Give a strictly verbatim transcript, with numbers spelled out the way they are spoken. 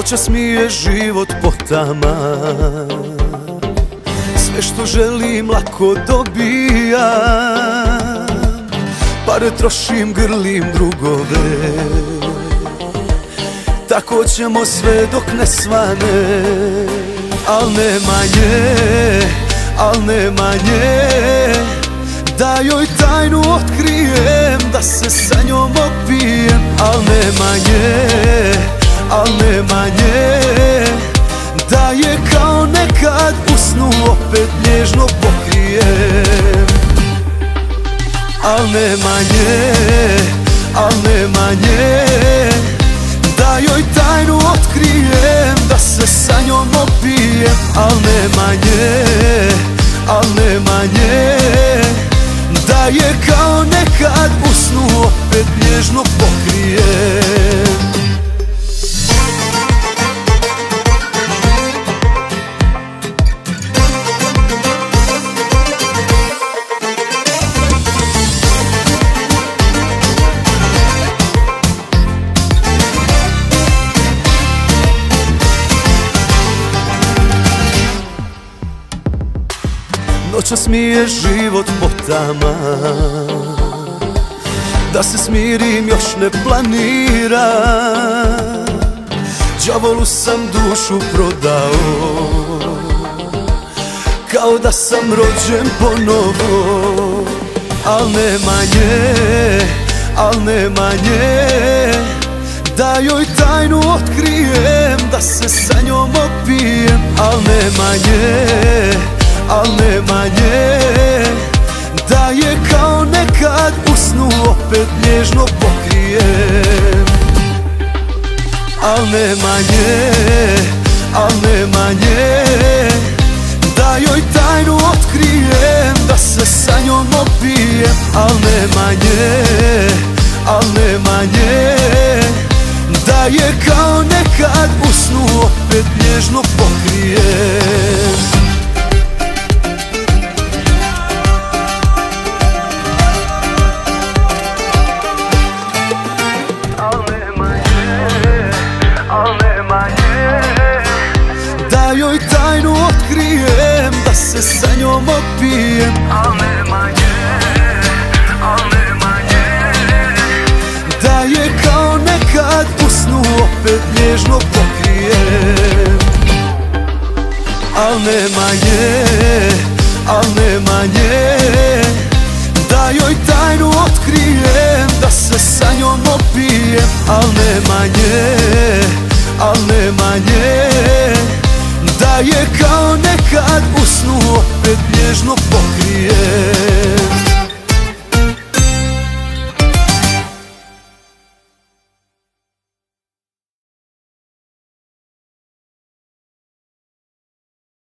Noćas mi je život potaman, sve što želim lako dobijam. Pare trošim, grlim drugove, tako ćemo sve dok ne svane. Al nema nje, al nema nje, da joj tajnu otkrijem, da se sa njom opijem. Al nema nje, al nema nje, da je kao nekad u snu opet nježno pokrijem. Al nema nje, al nema nje, da joj tajnu otkrijem, da se sa njom opijem. Al nema nje, al nema nje, da je kao nekad u snu opet nježno pokrijem. Noćas mi je život potaman, da se smirim još ne planiram. Đavolu sam dušu prodao, kao da sam rođen ponovo. Al nema nje, al nema nje, da joj tajnu otkrijem, da se sa njom opijem. Al nema nje, al nema nje, da je kao nekad u snu opet nježno pokrijem. Al nema nje, al nema nje, da joj tajnu otkrijem, da se sa njom opijem. Al nema nje, al nema nje, da je kao nekad u snu opet nježno pokrijem. Da joj tajnu otkrijem, da se sa njom opijem. Al nema nje, al nema nje, da je kao nekad u snu opet nježno pokrijem. Al nema nje, al nema nje, da joj tajnu otkrijem, da se sa njom opijem. Al nema nje, al nema nje,